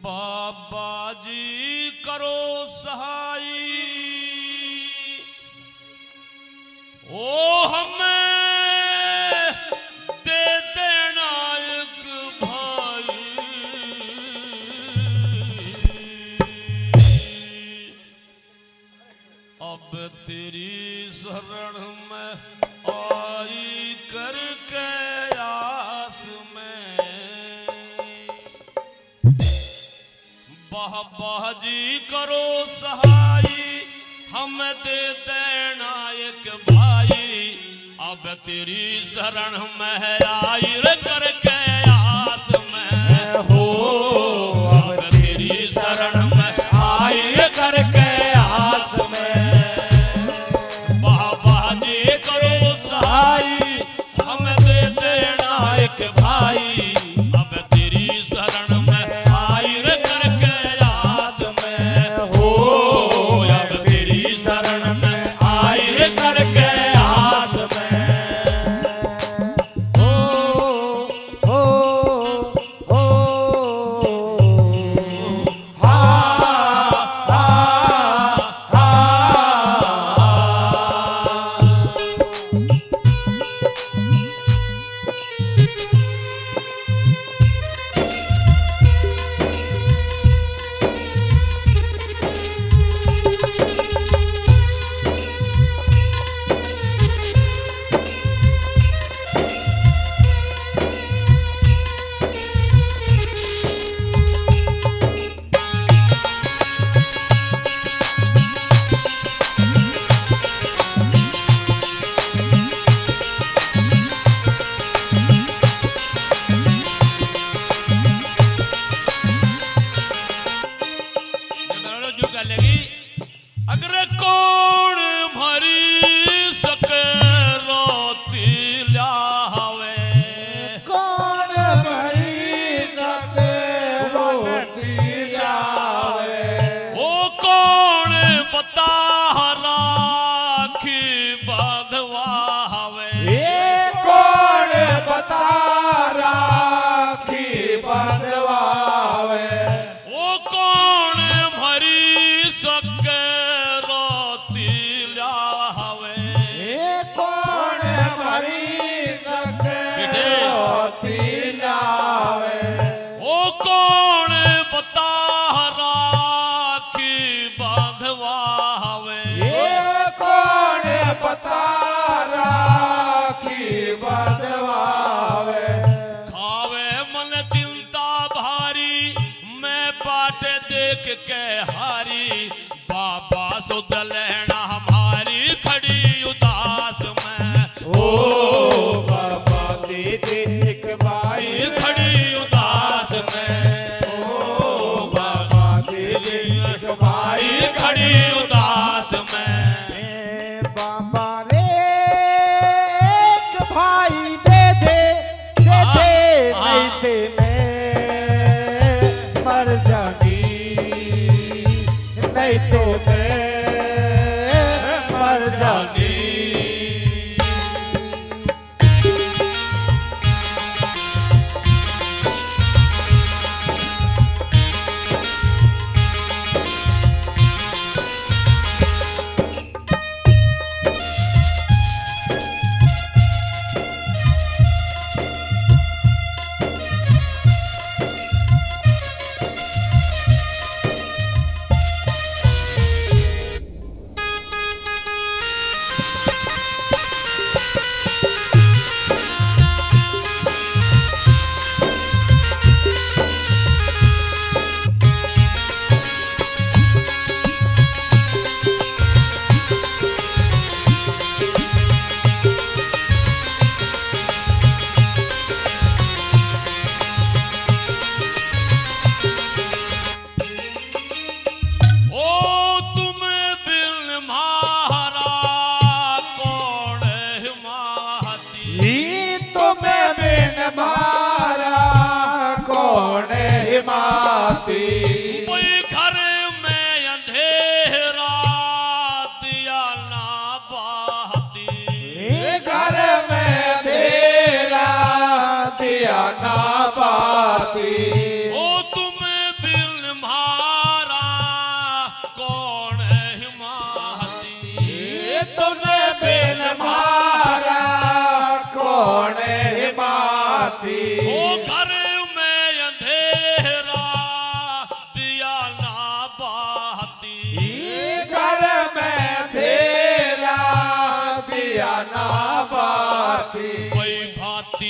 बाबा जी करो सहाय ओ हमें दे देना एक भाई अब तेरी शरण में आई करके आस में बाबा जी करो सहाय हम दे देना एक भाई अब तेरी शरण में आई करके आस में हो अब तेरी शरण में आई करके आस में बाबा जी करो सहाय हम दे देना एक भाई अब तेरी शरण में आई करके आस में हो अब तेरी शरण में आई करके आस में अगर कौन मरी सके रोती लावे कौन मरी सके रोती लावे ओ कौन बता राखी बांधवावे ये कौन बता राखी बांधवावे ओ कौन मरी सके रोती लावे ये कौन मरी सके रोती लावे ओ कौन बता राखी बांधवावे ये कौन बता राखी बांधवावे खावे मन चिंता भारी मैं बाट देख के हारी बाबा सुध लेना हमारी खड़ी उदास में ओ बाबा दीदी एक भाई खड़ी उदास में ओ बाबा दीदी एक भाई खड़ी उदास में बाबा रे एक भाई दे दे नहीं ते मैं मर जानी नहीं तो मैं मर जानी कोई घर में अंधेरा दिया ना बाती, घर में अंधेरा दिया ना बाती। ओ तुम्हें बिल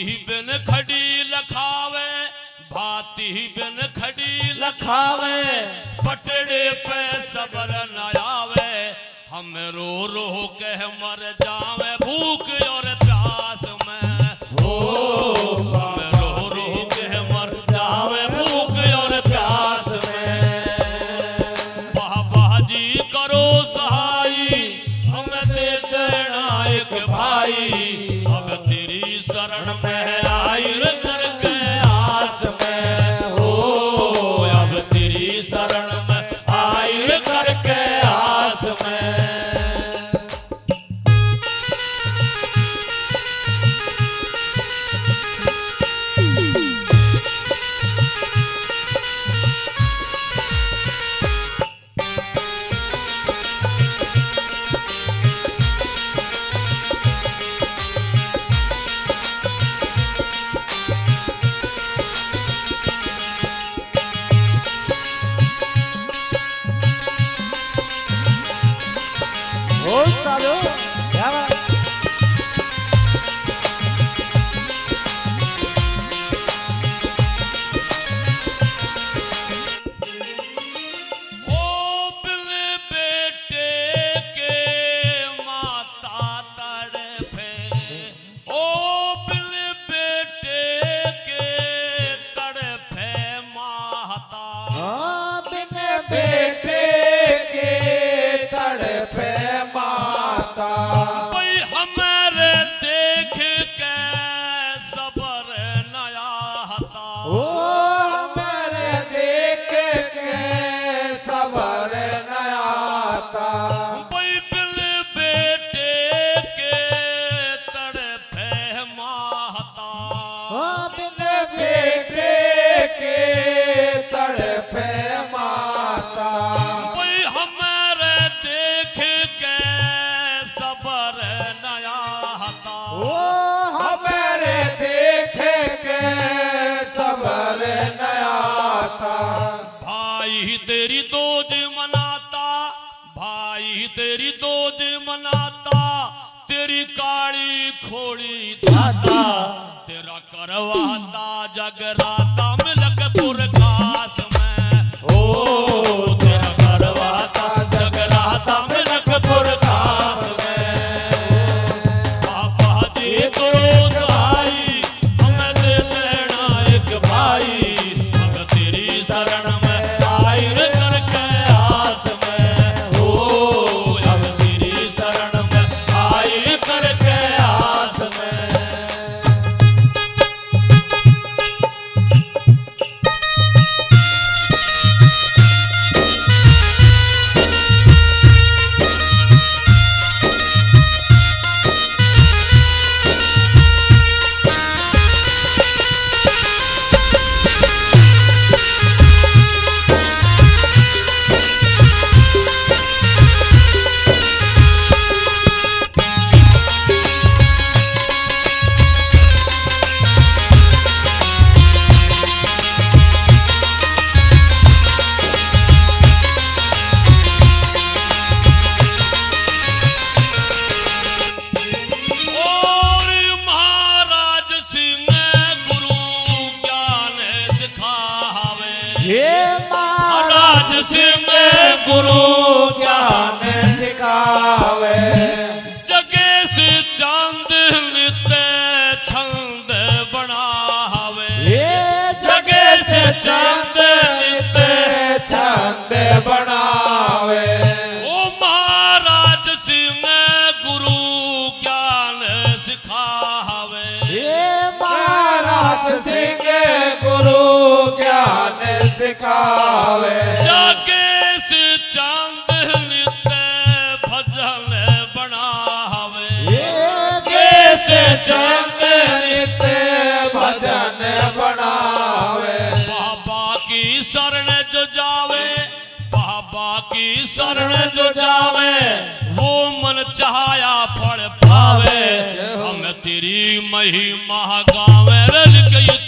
बिन खड़ी लखावे, भाती बिन खड़ी लखावे, पटड़े पे सबर न आवे, हम रो रो के मर जावे भूख और प्यास में। हो हम रो रो के मर जावे भूख और प्यास में। बाबा जी करो सहाई, हमें दे देना एक भाई, अब तेरी शरण में आई रे करके आस में। हो अब तेरी शरण में आई रे करके आस में। भाई तेरी दोज मनाता, भाई तेरी दोज मनाता, तेरी काली खोड़ी धाता, तेरा करवाता जगराता मलकपुर खास में। ओ तेरा करवाता जगराता मलकपुर खास में। बाबा जी करो सहाई, हमें दे देना एक भाई, अब तेरी शरण में आई रे करके आस में। हो अब तेरी शरण में आई करके आस में। महाराज सिंह गुरु ज्ञान सिखावे, जगेश चांद नित छंद बनावे, जगेश चांद नित छंद बनावे। ओ महाराज सिंह गुरु ज्ञान सिखावे, महाराज सिंह गुरु ज्ञान सिखावे। जगेश चांद नित भजन बनावे, जगेश चांद नित भजन बनावे। बाबा की शरण जो जावे, बाबा की शरण जो जावे, वो मन चाहया फल पावे। हम तेरी महिमा गावे रल के